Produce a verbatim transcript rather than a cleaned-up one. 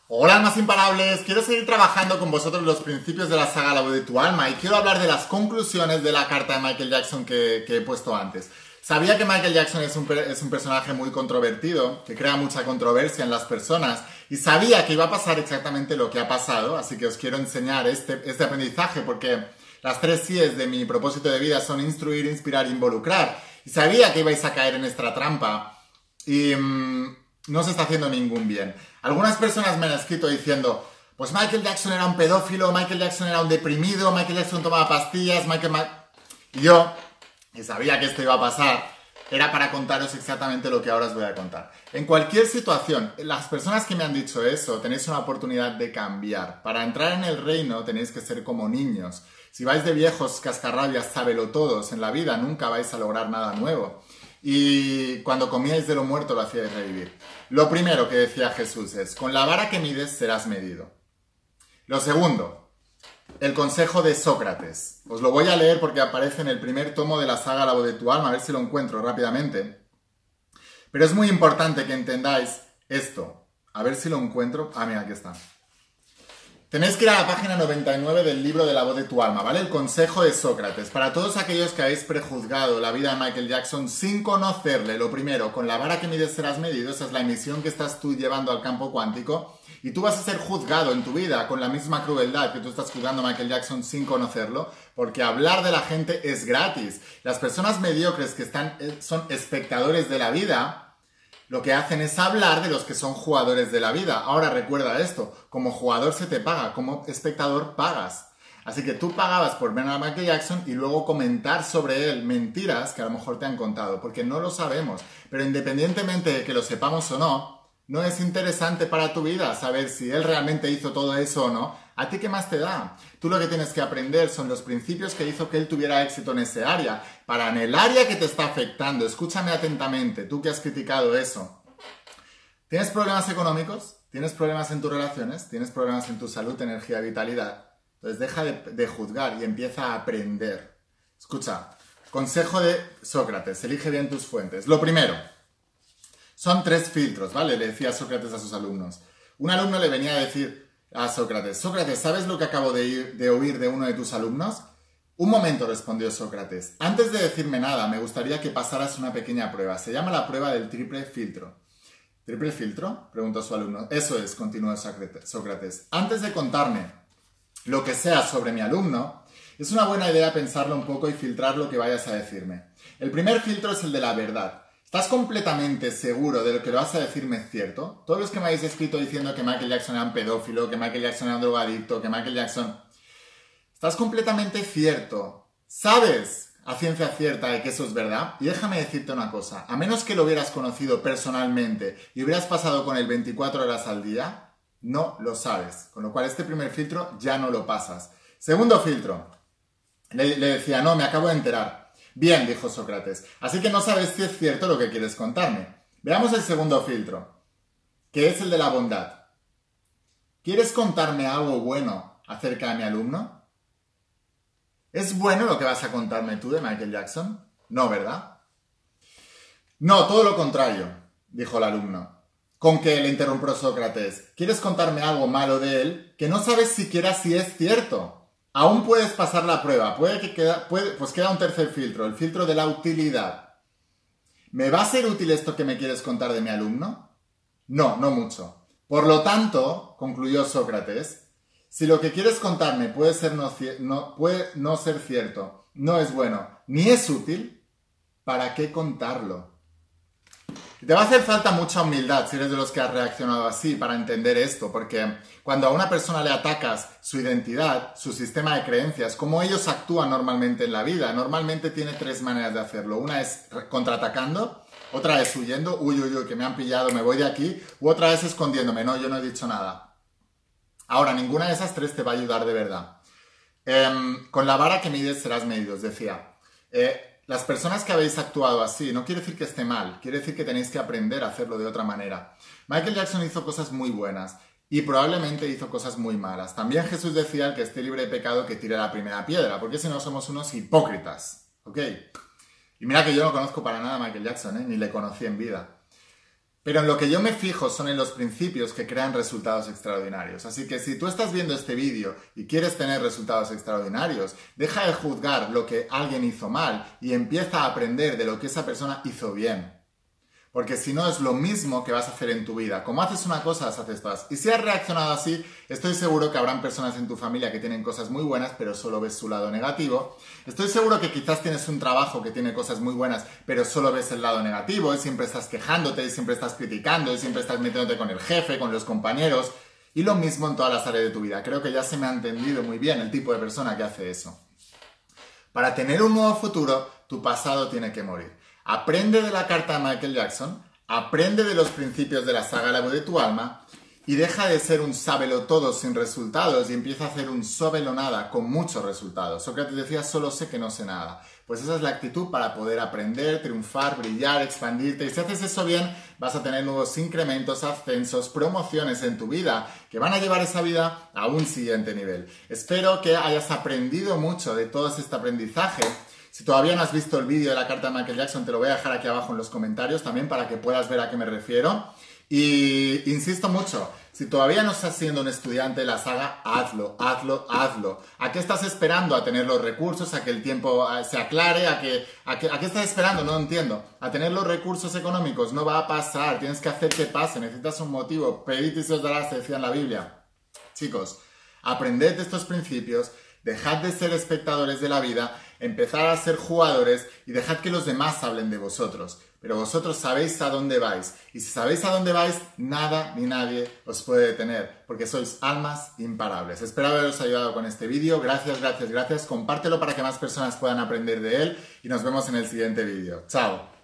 Hola, almas imparables. Quiero seguir trabajando con vosotros los principios de la saga La voz de tu alma y quiero hablar de las conclusiones de la carta de Michael Jackson que, que he puesto antes. Sabía que Michael Jackson es un, es un personaje muy controvertido, que crea mucha controversia en las personas y sabía que iba a pasar exactamente lo que ha pasado, así que os quiero enseñar este, este aprendizaje porque las tres síes de mi propósito de vida son instruir, inspirar e involucrar. Y sabía que ibais a caer en esta trampa y mmm, no se está haciendo ningún bien. Algunas personas me han escrito diciendo, pues Michael Jackson era un pedófilo, Michael Jackson era un deprimido, Michael Jackson tomaba pastillas, Michael... Ma y yo, que sabía que esto iba a pasar, era para contaros exactamente lo que ahora os voy a contar. En cualquier situación, las personas que me han dicho eso, tenéis una oportunidad de cambiar. Para entrar en el reino tenéis que ser como niños. Si vais de viejos cascarrabias, sábelotodos en la vida, nunca vais a lograr nada nuevo. Y cuando comíais de lo muerto lo hacíais revivir. Lo primero que decía Jesús es, con la vara que mides serás medido. Lo segundo, el consejo de Sócrates. Os lo voy a leer porque aparece en el primer tomo de la saga La voz de tu alma, a ver si lo encuentro rápidamente. Pero es muy importante que entendáis esto. A ver si lo encuentro. Ah, mira, aquí está. Tenéis que ir a la página noventa y nueve del libro de La voz de tu alma, ¿vale? El consejo de Sócrates. Para todos aquellos que habéis prejuzgado la vida de Michael Jackson sin conocerle, lo primero, con la vara que mides serás medido, esa es la emisión que estás tú llevando al campo cuántico, y tú vas a ser juzgado en tu vida con la misma crueldad que tú estás juzgando a Michael Jackson sin conocerlo, porque hablar de la gente es gratis. Las personas mediocres que están, son espectadores de la vida, lo que hacen es hablar de los que son jugadores de la vida. Ahora recuerda esto, como jugador se te paga, como espectador pagas. Así que tú pagabas por ver a Michael Jackson y luego comentar sobre él mentiras que a lo mejor te han contado, porque no lo sabemos. Pero independientemente de que lo sepamos o no, no es interesante para tu vida saber si él realmente hizo todo eso o no. ¿A ti qué más te da? Tú lo que tienes que aprender son los principios que hizo que él tuviera éxito en ese área. Para en el área que te está afectando, escúchame atentamente, tú que has criticado eso. ¿Tienes problemas económicos? ¿Tienes problemas en tus relaciones? ¿Tienes problemas en tu salud, energía, vitalidad? Entonces deja de, de juzgar y empieza a aprender. Escucha, consejo de Sócrates, elige bien tus fuentes. Lo primero, son tres filtros, ¿vale? Le decía Sócrates a sus alumnos. Un alumno le venía a decir a Sócrates, Sócrates, ¿sabes lo que acabo de, ir, de oír de uno de tus alumnos? Un momento, respondió Sócrates. Antes de decirme nada, me gustaría que pasaras una pequeña prueba. Se llama la prueba del triple filtro. ¿Triple filtro? Preguntó su alumno. Eso es, continuó Sócrates. Antes de contarme lo que sea sobre mi alumno, es una buena idea pensarlo un poco y filtrar lo que vayas a decirme. El primer filtro es el de la verdad. ¿Estás completamente seguro de lo que lo vas a decirme es cierto? Todos los que me habéis escrito diciendo que Michael Jackson era un pedófilo, que Michael Jackson era un drogadicto, que Michael Jackson... ¿Estás completamente cierto? ¿Sabes a ciencia cierta de que eso es verdad? Y déjame decirte una cosa. A menos que lo hubieras conocido personalmente y hubieras pasado con él veinticuatro horas al día, no lo sabes. Con lo cual este primer filtro ya no lo pasas. Segundo filtro. Le, le decía, no, me acabo de enterar. Bien, dijo Sócrates. Así que no sabes si es cierto lo que quieres contarme. Veamos el segundo filtro, que es el de la bondad. ¿Quieres contarme algo bueno acerca de mi alumno? ¿Es bueno lo que vas a contarme tú de Michael Jackson? No, ¿verdad? No, todo lo contrario, dijo el alumno. Con que le interrumpió Sócrates. ¿Quieres contarme algo malo de él que no sabes siquiera si es cierto? Aún puedes pasar la prueba. Puede que queda, puede, pues queda un tercer filtro, el filtro de la utilidad. ¿Me va a ser útil esto que me quieres contar de mi alumno? No, no mucho. Por lo tanto, concluyó Sócrates, si lo que quieres contarme puede, ser no, no, puede no ser cierto, no es bueno, ni es útil, ¿para qué contarlo? Te va a hacer falta mucha humildad si eres de los que has reaccionado así para entender esto, porque cuando a una persona le atacas su identidad, su sistema de creencias, como ellos actúan normalmente en la vida, normalmente tiene tres maneras de hacerlo. Una es contraatacando, otra es huyendo, uy, uy, uy, que me han pillado, me voy de aquí, u otra es escondiéndome, no, yo no he dicho nada. Ahora, ninguna de esas tres te va a ayudar de verdad. Eh, con la vara que mides serás medido, os decía. Eh, Las personas que habéis actuado así, no quiere decir que esté mal, quiere decir que tenéis que aprender a hacerlo de otra manera. Michael Jackson hizo cosas muy buenas y probablemente hizo cosas muy malas. También Jesús decía, el que esté libre de pecado que tire la primera piedra, porque si no somos unos hipócritas, ¿ok? Y mira que yo no conozco para nada a Michael Jackson, ¿eh? Ni le conocí en vida. Pero en lo que yo me fijo son en los principios que crean resultados extraordinarios. Así que si tú estás viendo este vídeo y quieres tener resultados extraordinarios, deja de juzgar lo que alguien hizo mal y empieza a aprender de lo que esa persona hizo bien. Porque si no es lo mismo que vas a hacer en tu vida. Como haces una cosa, las haces todas. Y si has reaccionado así, estoy seguro que habrán personas en tu familia que tienen cosas muy buenas, pero solo ves su lado negativo. Estoy seguro que quizás tienes un trabajo que tiene cosas muy buenas, pero solo ves el lado negativo y siempre estás quejándote y siempre estás criticando y siempre estás metiéndote con el jefe, con los compañeros. Y lo mismo en todas las áreas de tu vida. Creo que ya se me ha entendido muy bien el tipo de persona que hace eso. Para tener un nuevo futuro, tu pasado tiene que morir. Aprende de la carta de Michael Jackson, aprende de los principios de la saga La voz de tu alma y deja de ser un sábelo-todo sin resultados y empieza a hacer un sábelo-nada con muchos resultados. Sócrates decía, solo sé que no sé nada. Pues esa es la actitud para poder aprender, triunfar, brillar, expandirte. Y si haces eso bien, vas a tener nuevos incrementos, ascensos, promociones en tu vida que van a llevar esa vida a un siguiente nivel. Espero que hayas aprendido mucho de todo este aprendizaje. Si todavía no has visto el vídeo de la carta de Michael Jackson, te lo voy a dejar aquí abajo en los comentarios también para que puedas ver a qué me refiero. Y insisto mucho, si todavía no estás siendo un estudiante de la saga, hazlo, hazlo, hazlo. ¿A qué estás esperando? ¿A tener los recursos? ¿A que el tiempo se aclare? ¿A, que, a, que, ¿A qué estás esperando? No entiendo. ¿A tener los recursos económicos? No va a pasar. Tienes que hacer que pase. Necesitas un motivo. Pedid y se os dará, se decía en la Biblia. Chicos, aprended de estos principios. Dejad de ser espectadores de la vida, empezad a ser jugadores y dejad que los demás hablen de vosotros. Pero vosotros sabéis a dónde vais. Y si sabéis a dónde vais, nada ni nadie os puede detener, porque sois almas imparables. Espero haberos ayudado con este vídeo. Gracias, gracias, gracias. Compártelo para que más personas puedan aprender de él y nos vemos en el siguiente vídeo. ¡Chao!